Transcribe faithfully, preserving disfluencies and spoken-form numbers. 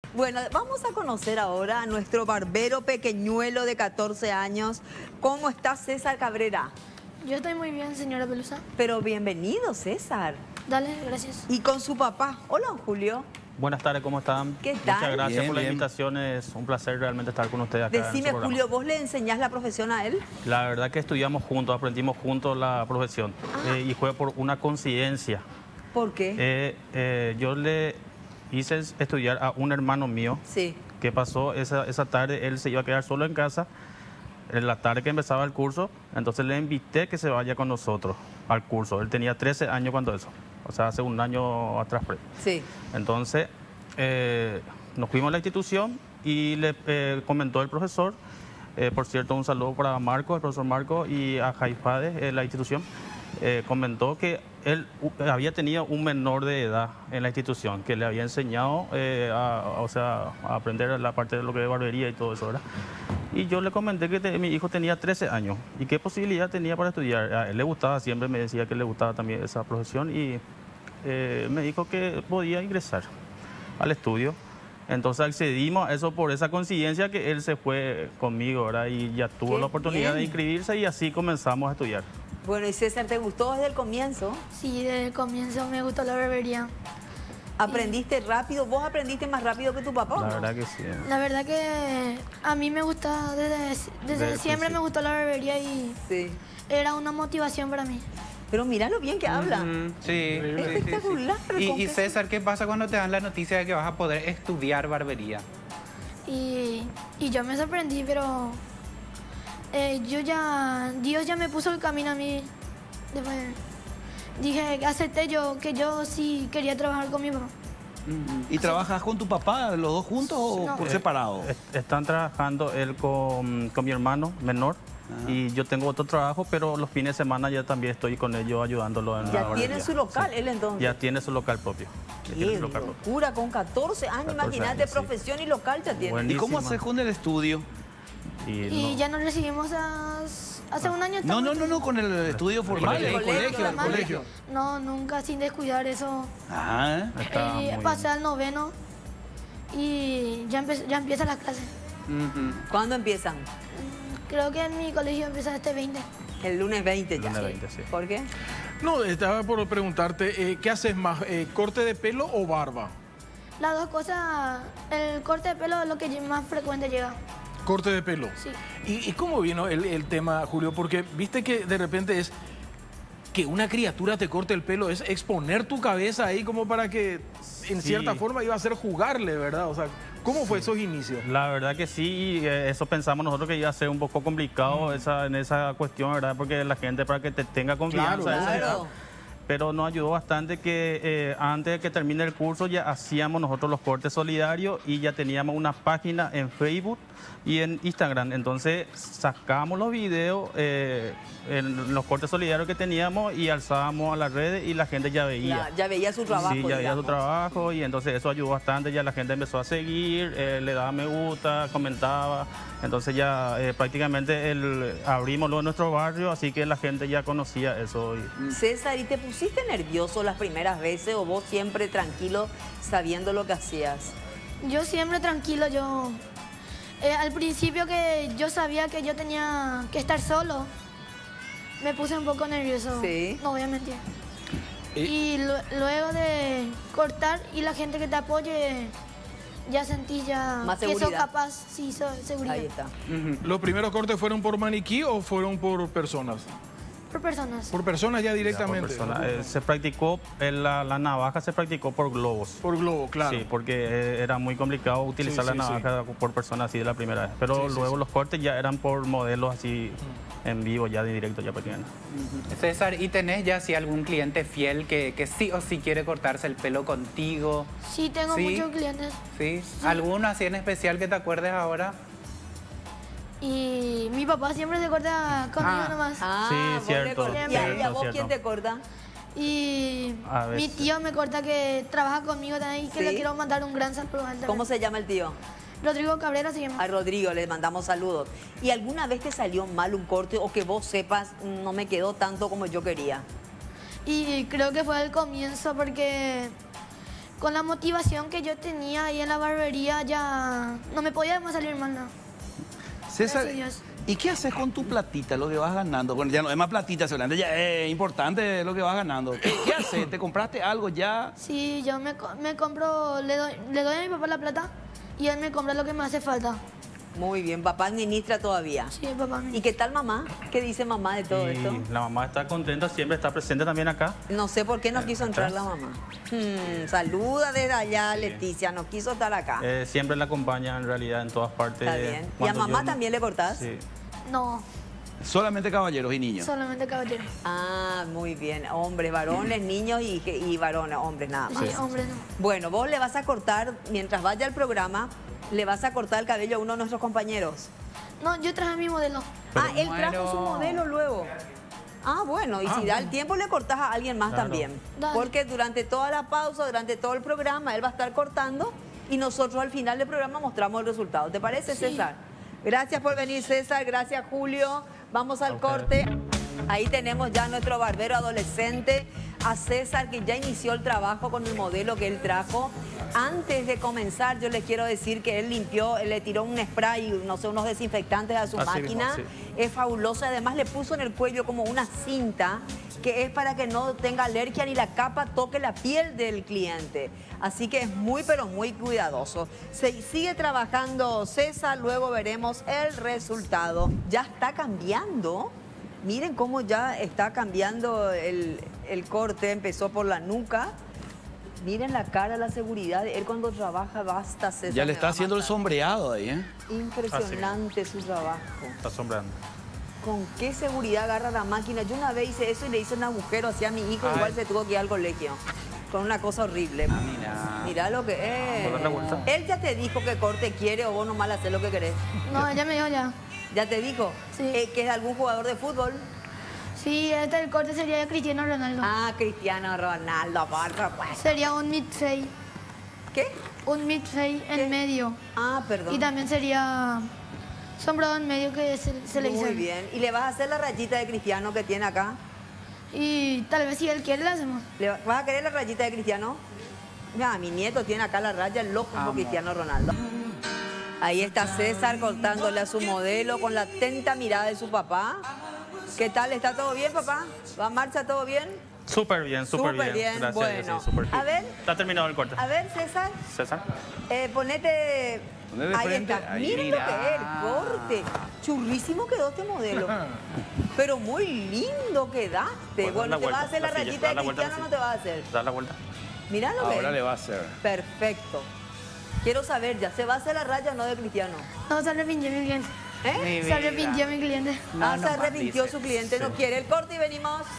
Bueno, vamos a conocer ahora a nuestro barbero pequeñuelo de catorce años. ¿Cómo está César Cabrera? Yo estoy muy bien, señora Pelusa. Pero bienvenido, César. Dale, gracias. Y con su papá. Hola, Julio. Buenas tardes, ¿cómo están? ¿Qué tal? Muchas gracias Bien, por la bien. invitación, es un placer realmente estar con ustedes acá. Decime, en su programa. Julio, ¿vos le enseñás la profesión a él? La verdad que estudiamos juntos, aprendimos juntos la profesión Ah. eh, y fue por una coincidencia. ¿Por qué? Eh, eh, yo le hice estudiar a un hermano mío. Sí. ¿Qué pasó? Esa, esa tarde él se iba a quedar solo en casa, en la tarde que empezaba el curso, entonces le invité que se vaya con nosotros al curso. Él tenía trece años cuando eso, o sea, hace un año atrás. Sí. Entonces, eh, nos fuimos a la institución y le eh, comentó el profesor, eh, por cierto, un saludo para Marco, el profesor Marco, y a Jaifade, eh, la institución, eh, comentó que él uh, había tenido un menor de edad en la institución, que le había enseñado eh, a, a- o sea, a aprender la parte de lo que es barbería y todo eso, ¿verdad? Y yo le comenté que te- mi hijo tenía trece años y qué posibilidad tenía para estudiar. A él le gustaba, siempre me decía que le gustaba también esa profesión y eh, me dijo que podía ingresar al estudio. Entonces accedimos a eso por esa coincidencia que él se fue conmigo, ¿verdad? Y ya tuvo Qué la oportunidad de bien. inscribirse y así comenzamos a estudiar. Bueno, y César, ¿te gustó desde el comienzo? Sí, desde el comienzo me gustó la barbería. ¿Aprendiste rápido? ¿Vos aprendiste más rápido que tu papá? o La no? verdad que sí. La verdad que a mí me gusta, desde, desde Desde el siempre me principio. gustó la barbería y Sí. era una motivación para mí. Pero mira lo bien que habla. Mm, sí, sí, sí, sí. Espectacular. Y, ¿con y qué- César, ¿qué pasa cuando te dan la noticia de que vas a poder estudiar barbería? Y, y yo me sorprendí, pero eh, yo ya, Dios ya me puso el camino a mí. Después dije, acepté yo que yo sí quería trabajar con mi papá. ¿Y trabajas con tu papá, los dos juntos o No. por Eh, separado? est- Están trabajando él con, con mi hermano menor y yo tengo otro trabajo, pero los fines de semana ya también estoy con ellos ayudándolo en la Ya barbería. tiene su local, Sí. él entonces. Ya tiene su local propio. Ya tiene Qué su local propio. locura, con catorce años, catorce imagínate, años, sí. profesión y local ya tiene. Bueno. ¿Y cómo buenísima. haces con el estudio? Y Y no- ya nos recibimos as- hace un año. No, estamos no, no, no, con el estudio formal, el colegio, colegio, el normal. colegio. No, nunca sin descuidar eso. Ah, está Eh, muy pasé al noveno y ya, empe- ya empiezan las clases. Ujú. ¿Cuándo empiezan? Creo que en mi colegio empieza este veinte. El lunes veinte El ya. lunes veinte, sí. ¿Por qué? No, estaba por preguntarte, eh, ¿qué haces más, eh, corte de pelo o barba? Las dos cosas, el corte de pelo es lo que más frecuente llega. Corte de pelo. Sí. ¿Y, y cómo vino el, el tema, Julio? Porque viste que de repente es que una criatura te corte el pelo, es exponer tu cabeza ahí como para que en Sí. cierta forma iba a ser jugarle, ¿verdad? O sea, ¿cómo fue esos inicios? La verdad que sí, eh, eso pensamos nosotros que iba a ser un poco complicado esa, en esa cuestión, ¿verdad? Porque la gente para que te tenga confianza. Claro, esa edad. Claro. Pero nos ayudó bastante que eh, antes de que termine el curso ya hacíamos nosotros los cortes solidarios y ya teníamos una página en Facebook y en Instagram. Entonces sacábamos los videos eh, en los cortes solidarios que teníamos y alzábamos a las redes y la gente ya veía. Ya, ya veía su trabajo. Sí, ya veía su digamos. trabajo y entonces eso ayudó bastante, ya la gente empezó a seguir, eh, le daba me gusta, comentaba, entonces ya eh, prácticamente el, abrimos lo de nuestro barrio, así que la gente ya conocía eso. y- César, ¿y te pusiste nervioso las primeras veces o vos siempre tranquilo sabiendo lo que hacías? Yo siempre tranquilo, yo... eh, al principio que yo sabía que yo tenía que estar solo, me puse un poco nervioso. Sí. No voy a mentir. Eh. Y lu- luego de cortar y la gente que te apoye, ya sentís ya Más que sos seguridad. capaz, sí, so- seguridad. Ahí está. ¿Los primeros cortes fueron por maniquí o fueron por personas? Por personas. Por personas ya ya por directamente. persona. Eh, se practicó, en la, la navaja se practicó por globos. Por globo, claro. Sí, porque eh, era muy complicado utilizar Sí, la sí, sí. navaja por persona así de la primera vez. Pero Sí, sí, luego sí. los cortes ya eran por modelos así en vivo, ya de directo, ya prácticamente. César, ¿y tenés ya así algún cliente fiel que, que sí o sí quiere cortarse el pelo contigo? Sí, tengo Sí. muchos clientes. ¿Sí? ¿Alguno así en especial que te acuerdes ahora? Y mi papá siempre se corta conmigo Ah. nomás. Ah, Sí, vos le cierto, cortás. ¿Y a- ¿Y a cierto, vos quién cierto. te corta? Y A mi veces. tío me corta que trabaja conmigo también y que Sí. le quiero mandar un gran saludo a él ¿Cómo también. se llama el tío? Rodrigo Cabrera se llama. A Rodrigo le mandamos saludos. ¿Y alguna vez te salió mal un corte o que vos sepas no me quedó tanto como yo quería? Y creo que fue el comienzo porque con la motivación que yo tenía ahí en la barbería ya no me podía más salir mal nada. César, Gracias a Dios. ¿y qué haces con tu platita, lo que vas ganando? Bueno, ya no es más platita, seguramente ya es importante lo que vas ganando. ¿Qué, qué haces? ¿Te compraste algo ya? Sí, yo me, co- me compro, le doy, le doy a mi papá la plata y él me compra lo que me hace falta. Muy bien, papá administra todavía. Sí, papá. ¿Y qué tal mamá? ¿Qué dice mamá de todo Y esto? la mamá está contenta, siempre está presente también acá. No sé por qué no quiso entrar la mamá. Hmm, saluda desde allá, Leticia, no quiso estar acá. Eh, siempre la acompaña en realidad en todas partes. Está bien. ¿Y a Cuando mamá yo- también le cortás? Sí. No, Solamente caballeros y niños. solamente caballero. Ah, muy bien. Hombres, varones, niños y, y varones, hombres nada más. Sí, hombre, no. Bueno, vos le vas a cortar, mientras vaya al programa, le vas a cortar el cabello a uno de nuestros compañeros. No, yo traje mi modelo. ah, él trajo Bueno. su modelo luego. Ah, bueno, y Ah, si da el bueno. tiempo le cortás a alguien más Claro. también. Dale. Porque durante toda la pausa, durante todo el programa, él va a estar cortando y nosotros al final del programa mostramos el resultado. ¿Te parece, Sí. César? Gracias por venir, César. Gracias, Julio. Vamos al A ustedes. corte. Ahí tenemos ya a nuestro barbero adolescente, a César, que ya inició el trabajo con el modelo que él trajo. Antes de comenzar, yo les quiero decir que él limpió, él le tiró un spray, no sé, unos desinfectantes a su Así máquina. mismo, sí. Es fabuloso. Además, le puso en el cuello como una cinta que es para que no tenga alergia ni la capa toque la piel del cliente. Así que es muy, pero muy cuidadoso. Se sigue trabajando César, luego veremos el resultado. Ya está cambiando. Miren cómo ya está cambiando el, el corte. Empezó por la nuca. Miren la cara, la seguridad. Él cuando trabaja, basta, César. Ya le me está va a haciendo el matar. sombreado ahí, ¿eh? Impresionante su trabajo. Está asombrando. ¿Con qué seguridad agarra la máquina? Yo una vez hice eso y le hice un agujero hacia mi hijo, igual se tuvo que ir al colegio. Con una cosa horrible. Mira. Mirá lo que es. ¿Puedo dar la vuelta? Él ya te dijo que corte quiere o vos nomás haces lo que querés. No, ella me dijo ya. ¿Ya te dijo? Sí. Eh, ¿Que es algún jugador de fútbol? Sí, este el corte sería de Cristiano Ronaldo. Ah, Cristiano Ronaldo, por supuesto. Sería un mid-fade. ¿Qué? Un mid-fade ¿Qué? en medio. Ah, perdón. Y también sería sombrado en medio que se, se le Muy dice. bien. ¿Y le vas a hacer la rayita de Cristiano que tiene acá? Y tal vez si él quiere la hacemos. ¿Le va- ¿Vas a querer la rayita de Cristiano? Mira, mi nieto tiene acá la raya, el loco por Amo. Cristiano Ronaldo. Ahí está César cortándole a su modelo con la atenta mirada de su papá. ¿Qué tal? ¿Está todo bien, papá? ¿Va marcha todo bien? Súper bien, súper Súper bien. bien, Gracias, bueno. sí, súper bien. A ver. Está terminado el corte. A ver, César, César. eh, ponete... Ponete Ahí frente, está. ahí. Miren lo Mira. que es el corte. Churrísimo quedó este modelo. Pero muy lindo quedaste. Pues, Bueno, da la ¿te vas a vuelta, hacer la la silla, rayita da de la vuelta a la Cristiano o no te silla. vas a hacer? Da la vuelta. Mirá lo que Ahora es. le va a hacer. Perfecto. Quiero saber ya, ¿se va a hacer la raya o no de Cristiano? No, se arrepintió mi cliente. ¿Eh? Mi Se vida. arrepintió mi cliente. No, ah, no se más, arrepintió dice. su cliente, no quiere el corte y venimos.